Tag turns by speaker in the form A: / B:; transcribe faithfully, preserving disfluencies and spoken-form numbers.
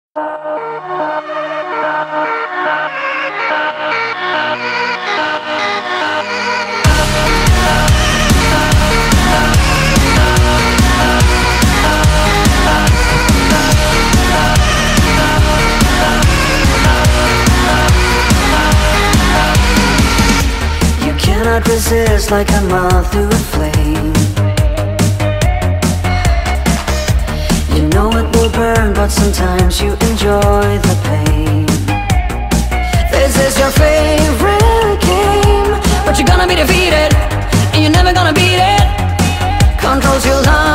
A: You cannot resist like a moth to a flame. You know it will burn, but sometimes you enjoy the pain. This is your favorite game, but you're gonna be defeated, and you're never gonna beat it. Controls your life.